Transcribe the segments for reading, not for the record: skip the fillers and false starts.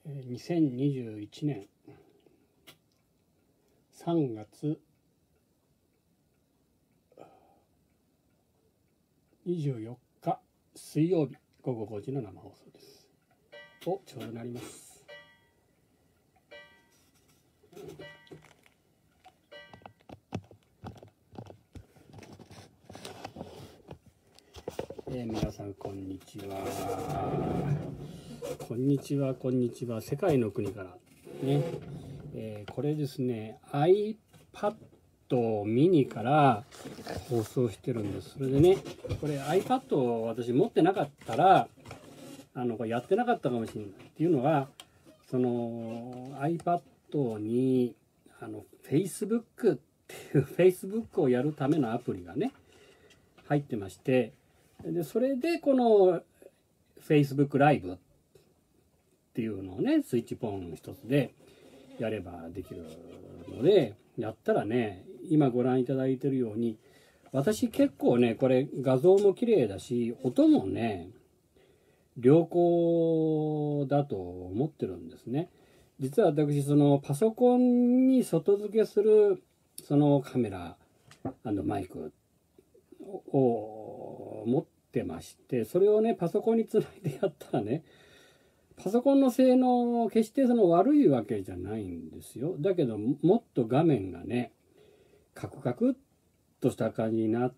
2021年3月24日水曜日午後5時の生放送です。ちょうどなります。皆さんこんにちは。こんにちは、こんにちは。世界の国からね、これですね、iPad mini から放送してるんです。それでね、これ iPad を私持ってなかったらこれやってなかったかもしれないっていうのが、その iPad にFacebook っていう Facebook をやるためのアプリがね入ってまして、でそれでこの Facebook ライブっていうのをねスイッチポン一つでやればできるので、やったらね、今ご覧いただいてるように、私結構ねこれ画像も綺麗だし音もね良好だと思ってるんですね。実は私そのパソコンに外付けするそのカメラ&マイクを持ってまして、それをねパソコンにつないでやったらね、パソコンの性能決してその悪いわけじゃないんですよ。だけどもっと画面がねカクカクっとした感じになって、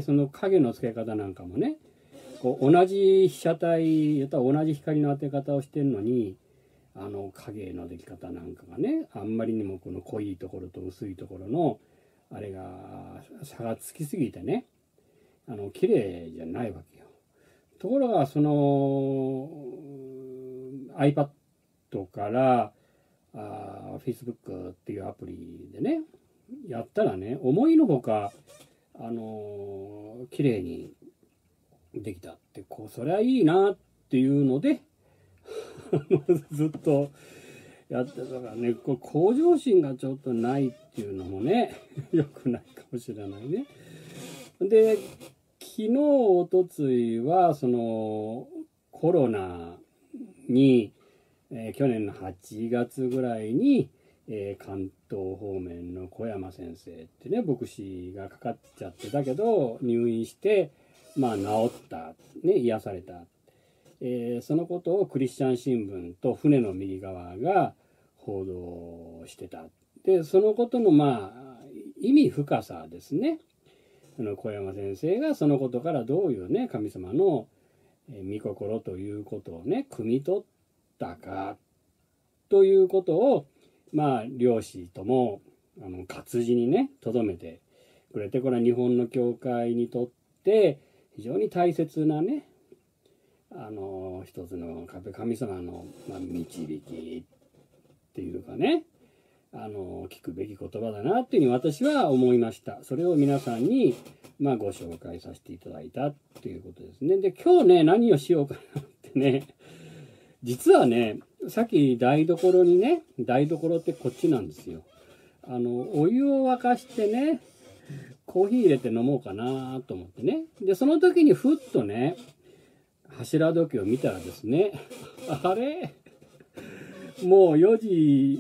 その影の付け方なんかもねこう同じ被写体やったら同じ光の当て方をしてるのに、影の出来方なんかがねあんまりにもこの濃いところと薄いところのあれが差がつきすぎてね綺麗じゃないわけよ。ところがその iPad からFacebook っていうアプリでねやったらね、思いのほか綺麗にできたって、そりゃいいなっていうのでずっとやってたからね、向上心がちょっとないっていうのもね良くないかもしれないね。で昨日おとついはそのコロナに、去年の8月ぐらいに、関東方面の小山先生ってね牧師がかかっちゃってたけど入院して治ったね、癒された、そのことをクリスチャン新聞と船の右側が報道してた。でそのことの意味深さですね。小山先生がそのことからどういうね神様の御心ということをね汲み取ったかということを漁師とも活字にね留めてくれて、これは日本の教会にとって非常に大切なね一つの神様の導きっていうかね聞くべき言葉だなっていうふうに私は思いました。それを皆さんにご紹介させていただいたっていうことですね。で今日ね何をしようかなってね、実はねさっき台所にね、台所ってこっちなんですよ。お湯を沸かしてねコーヒー入れて飲もうかなと思ってね。でその時にふっとね柱時計を見たらですね、あれもう4時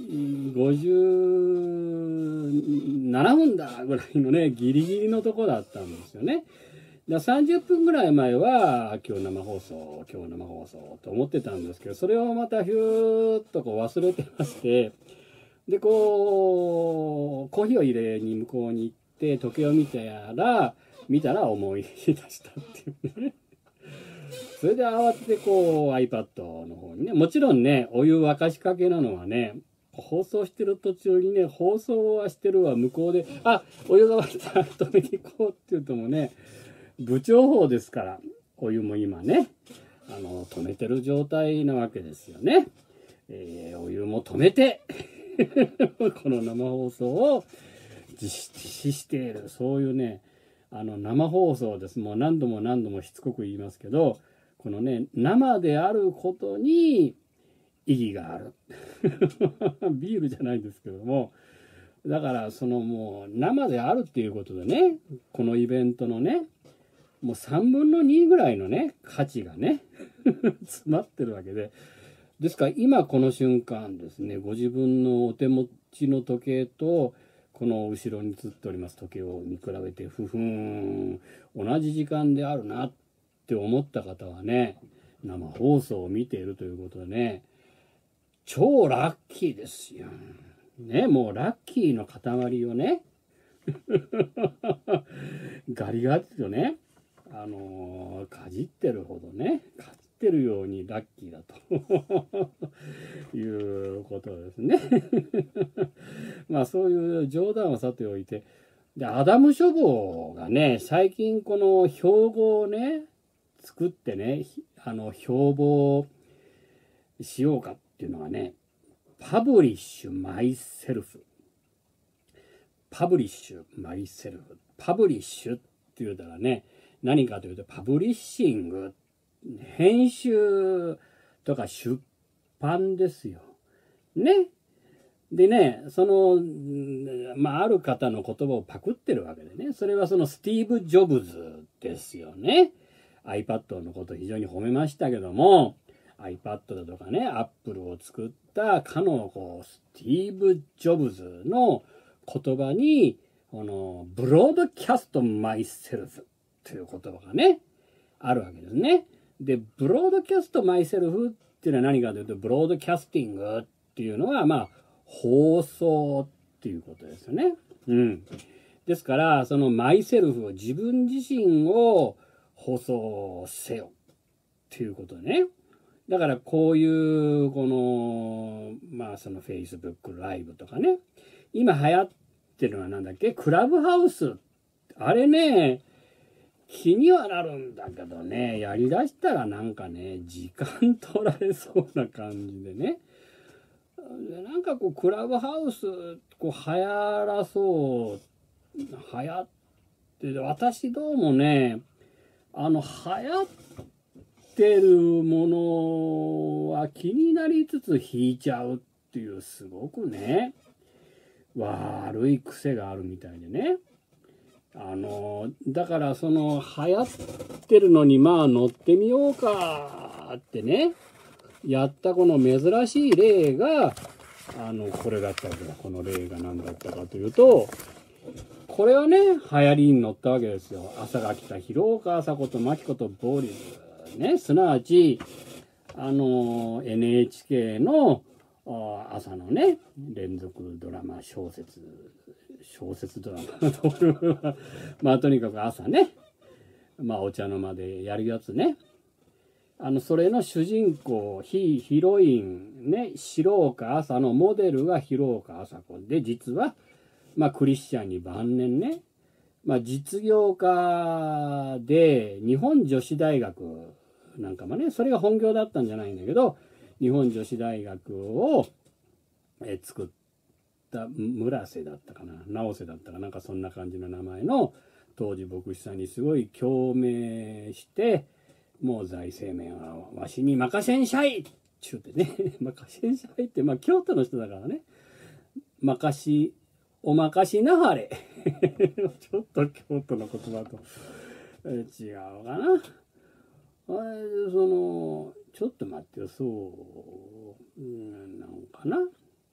57分だぐらいのねギリギリのとこだったんですよね。30分ぐらい前は今日生放送と思ってたんですけど、それをまたヒューッと忘れてまして、でコーヒーを入れに向こうに行って時計を見たら思い出したっていうね。それで慌ててiPad の方にね、もちろんねお湯沸かしかけなのはね放送してる途中にね放送はしてるわ向こうでお湯が沸いたら止めに行こうって言うともね部長法ですから、お湯も今ね止めてる状態なわけですよね。お湯も止めてこの生放送を実施している、そういうね生放送です。もう何度もしつこく言いますけど、このね生であることに意義があるビールじゃないんですけども、だからもう生であるっていうことでね、このイベントのねもう3分の2ぐらいのね価値がね詰まってるわけで、 ですから今この瞬間ですね、ご自分のお手持ちの時計とこの後ろに映っております時計を見比べて、ふふん、同じ時間であるなって思った方はね、生放送を見ているということでね、超ラッキーですよ。ね、もうラッキーの塊をね、ガリガリとね、かじってるほどね、かじってるようにラッキーだということですね。まあそういう冗談はさておいて、でアダム書房がね、最近この標語をね作ってね、標榜しようかっていうのがね、パブリッシュマイセルフ、パブリッシュマイセルフ、パブリッシュって言うたらね、何かというとパブリッシング、編集とか出版ですよ。ね。でね、ある方の言葉をパクってるわけでね、それはそのスティーブ・ジョブズですよね。iPad のことを非常に褒めましたけども、iPad だとかね、Apple を作ったかのスティーブ・ジョブズの言葉に、ブロードキャスト・マイセルフという言葉がね、あるわけですね。で、ブロードキャスト・マイセルフっていうのは何かというと、ブロードキャスティングっていうのは、放送っていうことですよね。うん。ですから、そのマイセルフを、自分自身を放送せよっていうことね。だからこういうその Facebook ライブとかね、今流行ってるのはなんだっけ、クラブハウス。あれね、気にはなるんだけどね、やりだしたらなんかね、時間取られそうな感じでね。なんかクラブハウス流行らそう、流行って私どうもね、流行ってるものは気になりつつ引いちゃうっていう、すごくね悪い癖があるみたいでね。だから流行ってるのに乗ってみようかってね、やったこの珍しい例が、これだったわけだ。この例が何だったかというと、これはね、流行りに乗ったわけですよ。朝が来た広岡朝子と真紀子とボーリズ。ね、すなわち、NHK の朝のね、連続ドラマ、小説ドラマとにかく朝ね、お茶の間でやるやつね。それの主人公、ヒロインね、白岡朝のモデルが広岡朝子で、実は、クリスチャンに晩年ね、実業家で、日本女子大学なんかもね、それが本業だったんじゃないんだけど、日本女子大学を作った村瀬だったかな、直瀬だったかなんかそんな感じの名前の当時牧師さんにすごい共鳴して、もう財政面はわしに任せんしゃいっちゅうてね、任せんしゃいって、京都の人だからね、お任しなはれちょっと京都の言葉と違うかな。ちょっと待ってよ、そうなんかな。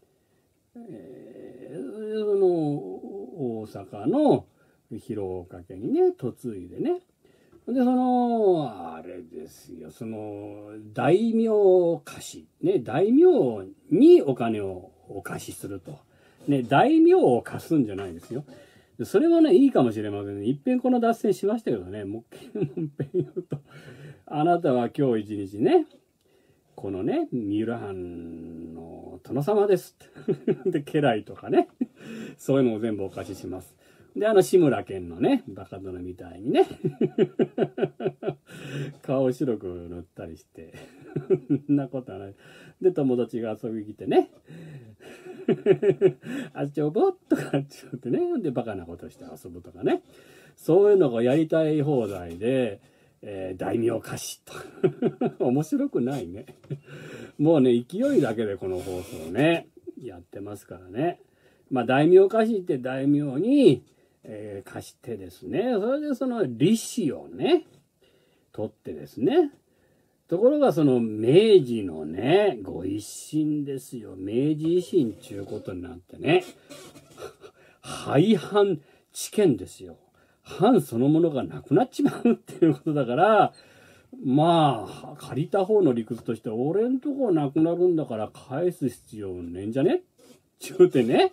大阪の広岡家にね嫁いでね、であれですよ、大名貸しね、大名にお金をお貸しするとね、大名を貸すんじゃないですよ。それはねいいかもしれませんね。いっぺんこの脱線しましたけどね、もう一遍言うと、あなたは今日一日ね、このね三浦藩の殿様ですで家来とかね、そういうのを全部お貸しします。で志村けんのねバカ殿みたいにね顔を白く塗ったりしてそんなことはない。で友達が遊びに来てねあちょぼっとかって言ってね、でバカなことして遊ぶとかね、そういうのがやりたい放題で、大名貸しと面白くないねもうね勢いだけでこの放送ねやってますからね。大名貸しって大名に、貸してですね、それでその利子をね取ってですね、 ところがその明治のね、ご一新ですよ。明治維新ちゅうことになってね、廃藩置県ですよ。藩そのものがなくなっちまうっていうことだから、まあ、借りた方の理屈として、俺んとこなくなるんだから返す必要ねえんじゃねちゅうてね。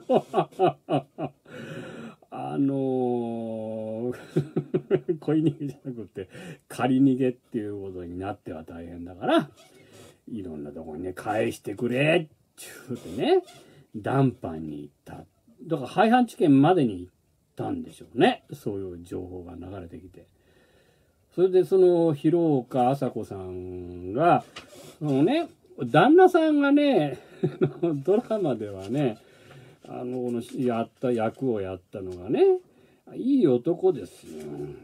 恋逃げじゃなくて借り逃げっていうことになっては大変だから、いろんなところにね返してくれっちゅうてね談判に行った。だから廃藩置県までに行ったんでしょうね。そういう情報が流れてきて、それでその広岡麻子さんがそのね、旦那さんがねドラマではねやった役をやったのがね、いい男ですよ。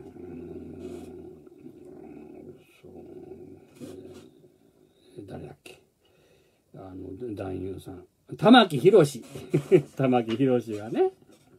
誰だっけ、男優さん玉木宏玉木宏がね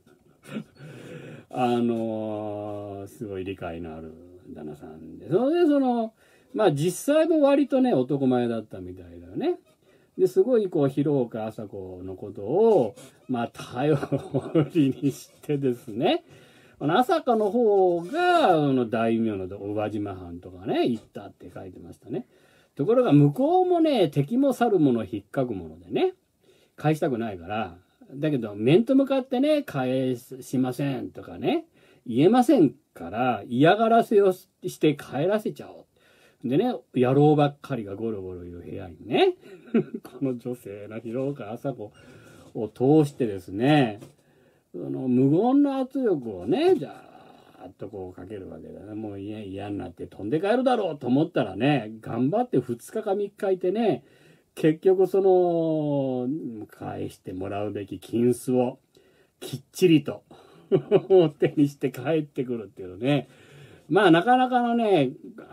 すごい理解のある旦那さんで、それでまあ実際も割とね男前だったみたいだよね。ですごい広岡麻子のことをまあ頼りにしてですね、朝香の方が大名の宇和島藩とかね行ったって書いてましたね。ところが向こうもね、敵も去る者引っかくものでね、返したくないから、だけど面と向かってね返しませんとかね言えませんから、嫌がらせをして帰らせちゃおう。でね、野郎ばっかりがゴロゴロいる部屋にねこの女性の広岡麻子を通してですね、無言の圧力をねじゃーっとかけるわけだね。もう嫌になって飛んで帰るだろうと思ったらね、頑張って2日か3日いてね、結局返してもらうべき金子をきっちりと手にして帰ってくるっていうのね、まあなかなかのね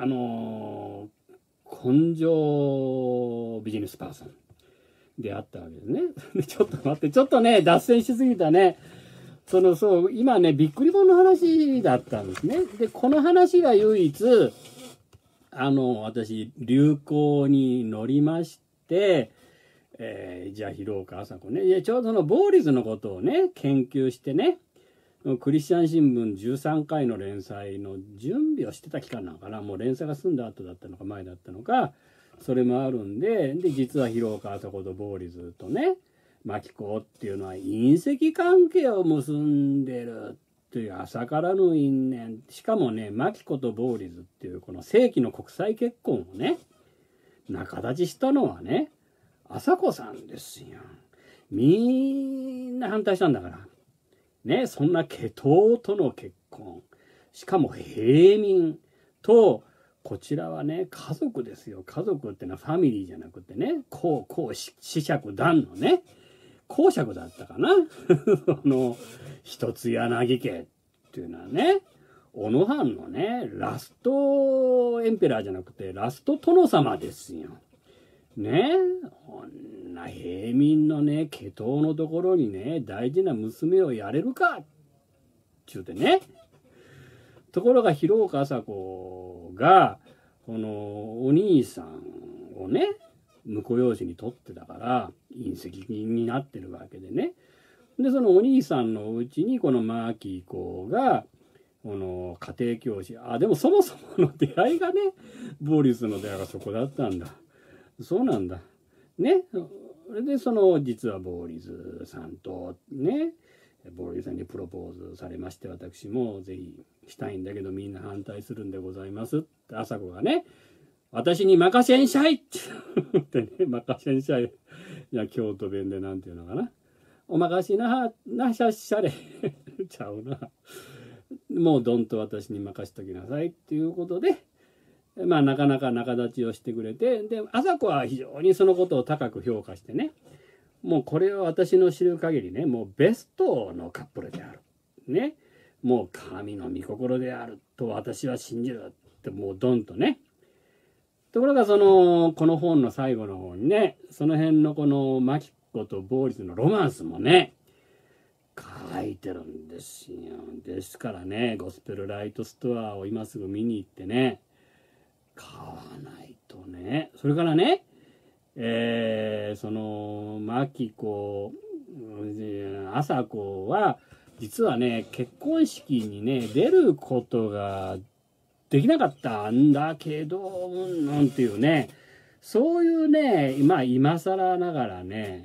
根性ビジネスパーソンであったわけですね。ちょっと待って、ちょっとね脱線しすぎたね。今ねびっくり本の話だったんですね。でこの話が唯一私流行に乗りまして、じゃあ広岡麻子ね、ちょうどボーリズのことをね研究してね、クリスチャン新聞13回の連載の準備をしてた期間なのかな、もう連載が済んだ後だったのか前だったのか、それもあるんで、実は広岡麻子とボーリズとね牧子っていうのは隕石関係を結んでるという浅からぬ因縁。しかもね牧子とボーリズっていうこの世紀の国際結婚をね仲立ちしたのはね麻子さんですよ。みんな反対したんだからね。そんなケトとの結婚、しかも平民と、こちらはね家族ですよ。家族ってのはファミリーじゃなくてね、子爵団のね公爵だったかな一つ柳家っていうのはね、小野藩のねラストエンペラーじゃなくてラスト殿様ですよ。ね、こんな平民のね家頭のところにね大事な娘をやれるかっちゅうてね。ところが広岡麻子がこのお兄さんをね婿養子に取ってたから隕石になってるわけでね。でそのお兄さんのうちにこの牧子がこの家庭教師、でもそもそもの出会いがねボーリスの出会いがそこだったんだ。そうなんだね。それで実はボーリズさんとね、ボーリズさんにプロポーズされまして、私もぜひしたいんだけどみんな反対するんでございますって麻子がね、私に任せんしゃいって言ってね、任せんしゃい。いや京都弁でなんていうのかな、お任しなしゃっしゃれちゃうな、もうどんと私に任しときなさいっていうことで、まあなかなか仲立ちをしてくれて、で麻子は非常にそのことを高く評価してね、もうこれは私の知る限りねもうベストのカップルであるね、もう神の御心であると私は信じるってもうドンとね。ところがこの本の最後の方にね、その辺のこの牧子とボーリスのロマンスもね書いてるんですよ。ですからねゴスペルライトストアを今すぐ見に行ってね、 買わないとね。それからね、その牧子朝子は実はね、結婚式にね出ることができなかったんだけど、なんていうね、そういうね、今更ながらね、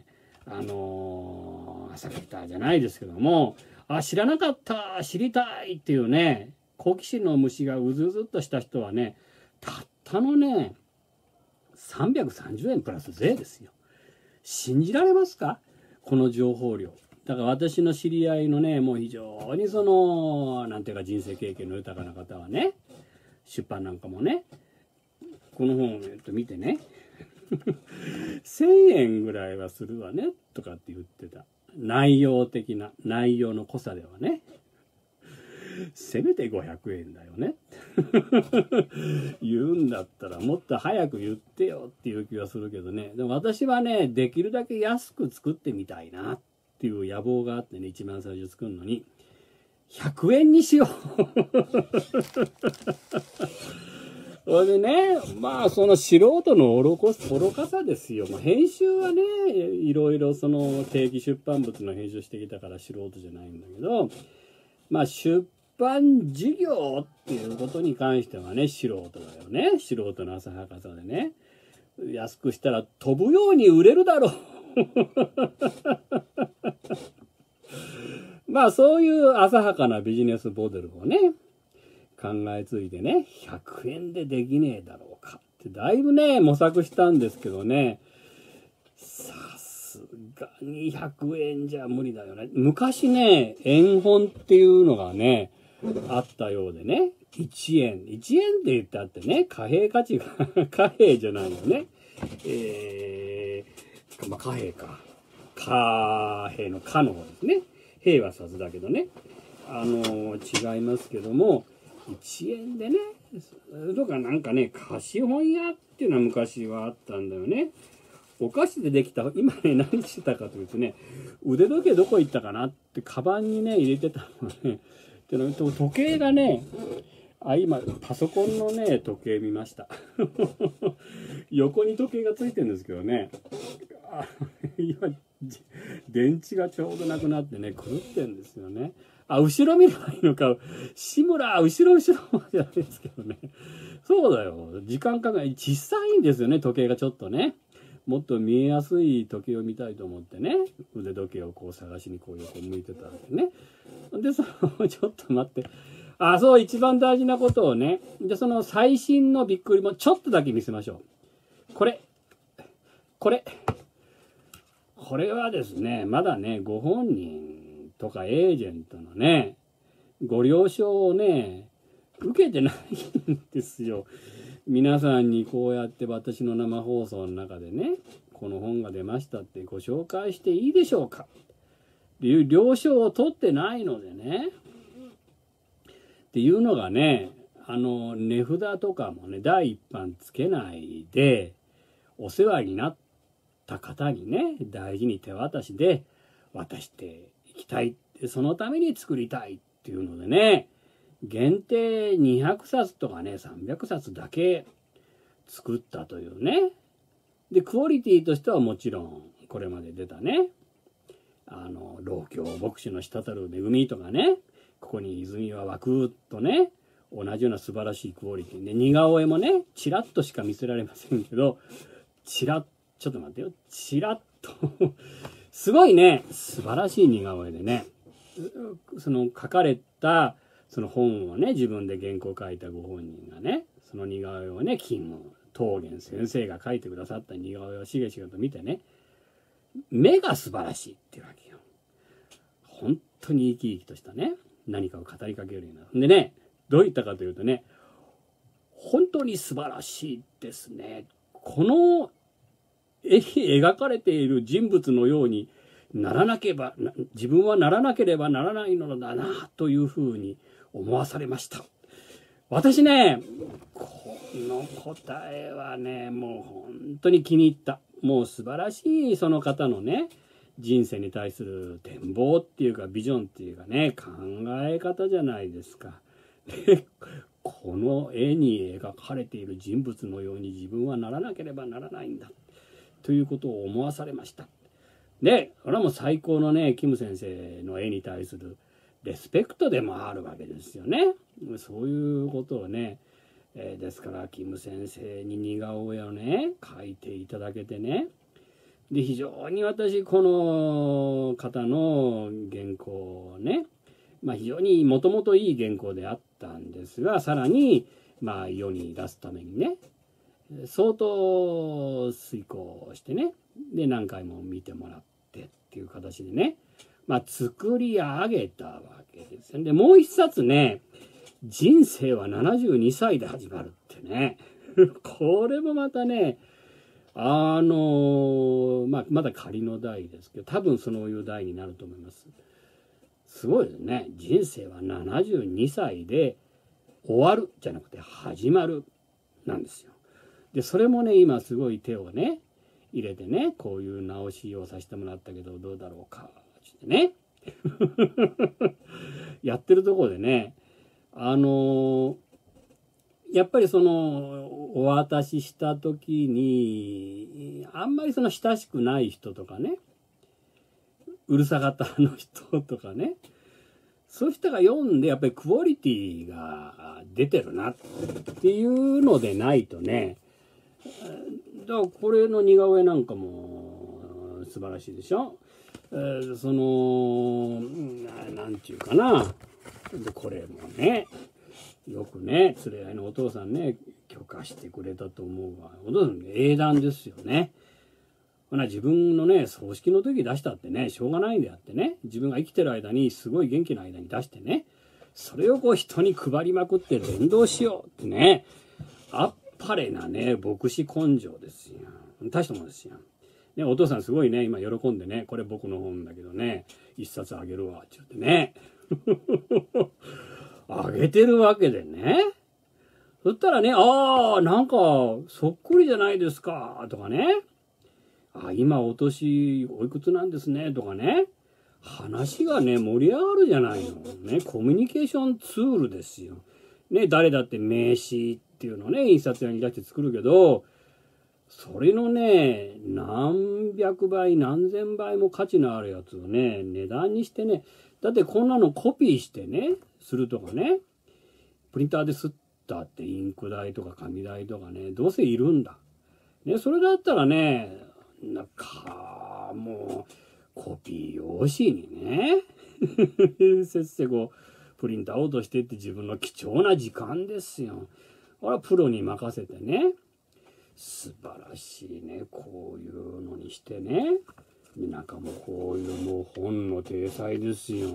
朝方じゃないですけども、知らなかった、知りたいっていうね、好奇心の虫がうずうずっとした人はね、たったのね、330円プラス税ですよ。信じられますか？この情報量。だから私の知り合いのね、もう非常にその、なんていうか人生経験の豊かな方はね、出版なんかもね、この本を見てね、1000円ぐらいはするわね、とかって言ってた。内容の濃さではね。せめて500円だよね。言うんだったらもっと早く言ってよっていう気がするけどね。でも私はね、できるだけ安く作ってみたいなっていう野望があってね、一番最初作るのに、100円にしよう。それでね、その素人の愚かさですよ。編集はね、いろいろその定期出版物の編集してきたから素人じゃないんだけど、出版事業っていうことに関してはね、素人だよね。素人の浅はかさでね。安くしたら飛ぶように売れるだろう。そういう浅はかなビジネスモデルをね、考えついてね、100円でできねえだろうかってだいぶね模索したんですけどね、さすがに100円じゃ無理だよね。昔ね、円本っていうのがねあったようでね、1円って言ったってね、貨幣価値が貨幣じゃないよね。貨幣か、貨幣の貨の方ですね。幣は札だけどね、違いますけども、1円でね、とかなんかね、貸本屋っていうのは昔はあったんだよね。お菓子でできた、今ね、何してたかというとね、腕時計どこ行ったかなってカバンにね、入れてたのね。で時計がね、今、パソコンのね、時計見ました。横に時計がついてるんですけどね、今、電池がちょうどなくなってね、狂ってるんですよね。後ろ見ればいいのか。志村、後ろじゃないですけどね。そうだよ。時間考え、小さいんですよね、時計がちょっとね。もっと見えやすい時計を見たいと思ってね、腕時計をこう探しにこう横向いてたわけね。で、ちょっと待って。そう、一番大事なことをね。で、その最新のびっくりもちょっとだけ見せましょう。これはですね、まだね、ご本人とかエージェントのね、ご了承をね、受けてないんですよ。皆さんにこうやって私の生放送の中でね、この本が出ましたってご紹介していいでしょうかっていう了承を取ってないのでね。っていうのがね、値札とかもね、第一版つけないで、お世話になった方にね、大事に手渡しで渡していきたい。そのために作りたいっていうのでね、限定200冊とかね、300冊だけ作ったというね。で、クオリティとしてはもちろん、これまで出たね、老郷牧師の滴る恵みとかね、ここに泉は湧くとね、同じような素晴らしいクオリティで、似顔絵もね、チラッとしか見せられませんけど、ちょっと待ってよ、チラッとすごいね、素晴らしい似顔絵でね、その書かれたその本をね、自分で原稿書いたご本人がね、その似顔絵をね、金桃源先生が書いてくださった似顔絵をしげしげと見てね、目が素晴らしいっていうわけよ。本当に生き生きとしたね、何かを語りかけるような。でね、どういったかというとね、本当に素晴らしいですね。この絵に描かれている人物のように自分はならなければならないのだなというふうに思わされました。私ね、この答えはね、もう本当に気に入った。もう素晴らしいその方のね、人生に対する展望っていうかビジョンっていうかね、考え方じゃないですか。で、 この絵に描かれている人物のように自分はならなければならないんだということを思わされました。で、これはもう最高のね、キム先生の絵に対するレスペクトでもあるわけですよね。そういうことをね、ですからキム先生に似顔絵をね描いていただけてね、で非常に私この方の原稿をね、非常にもともといい原稿であったんですが、さらに世に出すためにね相当遂行してね、で何回も見てもらってっていう形でね、作り上げたわけですよ。でもう一冊ね、人生は72歳で始まるってねこれもまたね、まだ仮の題ですけど、多分そういう題になると思います。すごいですね。人生は72歳で終わるじゃなくて始まるなんですよ。でそれもね今すごい手をね入れてね、こういう直しをさせてもらったけどどうだろうかってねやってるところでね、やっぱりそのお渡しした時にあんまりその親しくない人とかね、うるさ型の人とかね、そういう人が読んでやっぱりクオリティが出てるなっていうのでないとね、だからこれの似顔絵なんかも素晴らしいでしょ。そのなんていうかな、でこれもねよくね連れ合いのお父さんね許可してくれたと思うわ。お父さん英断ですよね。自分のね葬式の時出したってねしょうがないんであってね、自分が生きてる間にすごい元気な間に出してね、それをこう人に配りまくって伝道しようってね、あっぱれなね牧師根性ですよ。大したもんですよ。ね、お父さんすごいね今喜んでね、これ僕の本だけどね一冊あげるわって言ってねあげてるわけでね。そしたらね、なんかそっくりじゃないですかとかね、今お年おいくつなんですねとかね、話がね盛り上がるじゃないのね。コミュニケーションツールですよね。誰だって名刺っていうのをね印刷屋に出して作るけど、それのね何百倍何千倍も価値のあるやつをね値段にしてね、だってこんなのコピーしてねするとかね、プリンターで刷ったってインク代とか紙代とかねどうせいるんだ、ね、それだったらねなんかもうコピー用紙にねせっせこうプリントアウトしてって自分の貴重な時間ですよ。これはプロに任せてね、素晴らしいねこういうのにしてね、中もこういうもう本の体裁ですよ。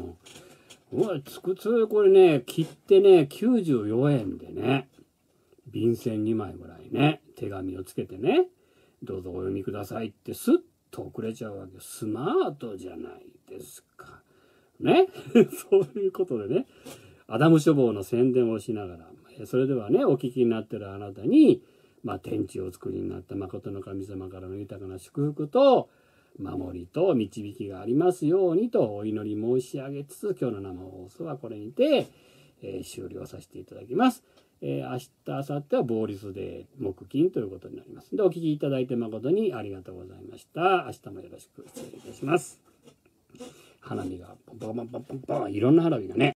これね切ってね94円でね、便箋2枚ぐらいね手紙をつけてね、どうぞお読みくださいってスッと送れちゃうわけ。スマートじゃないですかねそういうことでね、アダム書房の宣伝をしながら、それではねお聞きになってるあなたに、天地をお作りになった誠の神様からの豊かな祝福と守りと導きがありますようにとお祈り申し上げつつ、今日の生放送はこれにて、終了させていただきます。明日明後日はボーリスデー木金ということになります。でお聞きいただいて誠にありがとうございました。明日もよろしく失礼いたします。花火がポンポンポンポンポン、いろんな花火がね